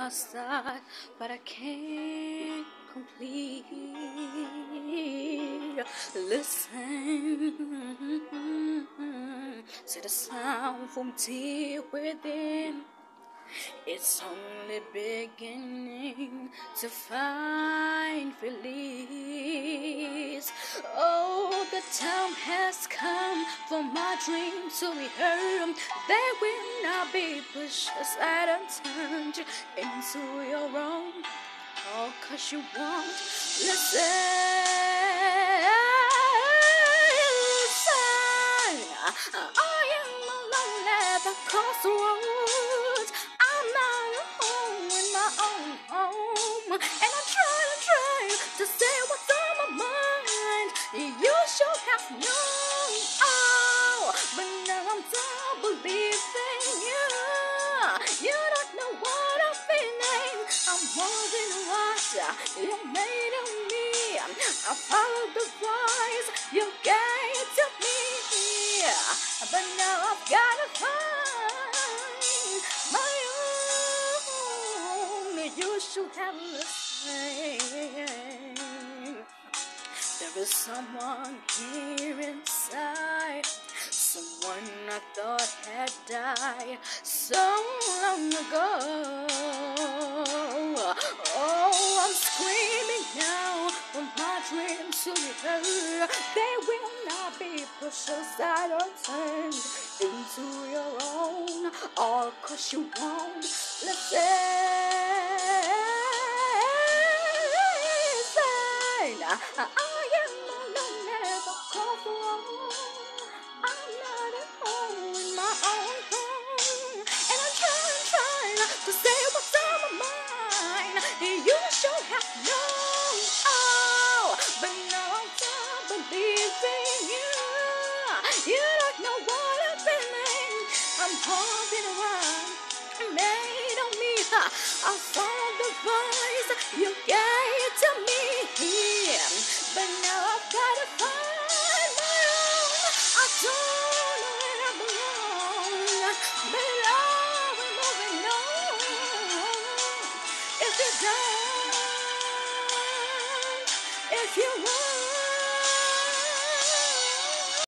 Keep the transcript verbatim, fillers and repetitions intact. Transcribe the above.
my side, but I can't complete. Listen to the sound from deep within. It's only beginning to find release. Oh, the time has come for my dreams to be heard. They will not be pushed aside and turned into your own. Oh, 'cause you won't listen. Listen. I am alone at the crossroads. I'm not at home in my own home, and I'm trying to try to say what's on my mind. You should have known, oh, but now I'm done believing you. You don't know what I'm feeling. I'm more than what you made of me. I followed the voice you gave to me, but now I've gotta find my own. You should have listened. There is someone here inside, someone I thought had died so long ago. Oh, I'm screaming now for my dreams to be heard. They will not be pushed aside or turned into your own, all 'cause you won't listen. I am alone at the crossroads. I'm not at home in my own home, and I'm trying, trying to say what's on my mind. You should have known, oh, but now I'm done believing you. You don't know what I'm feeling. I'm holding around, made on me. I follow the voice you get.